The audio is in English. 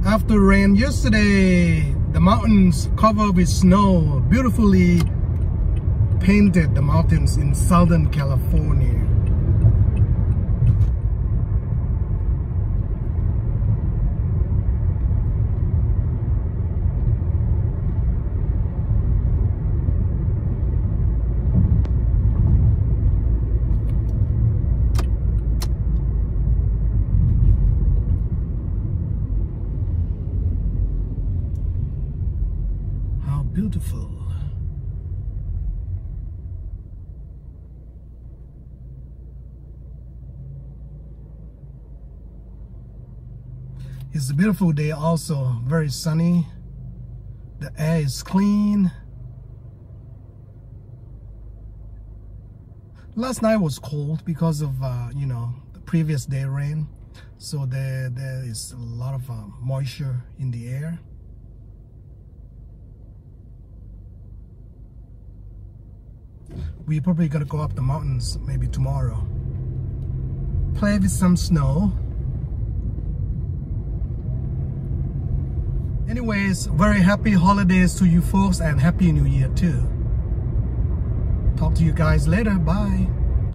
After rain yesterday, the mountains covered with snow, beautifully painted the mountains in Southern California. Beautiful. It's a beautiful day also, very sunny. The air is clean. Last night was cold because of you know, the previous day rain. So there is a lot of moisture in the air. We're probably gonna go up the mountains maybe tomorrow. Play with some snow. Anyways, very happy holidays to you folks and happy new year too. Talk to you guys later. Bye.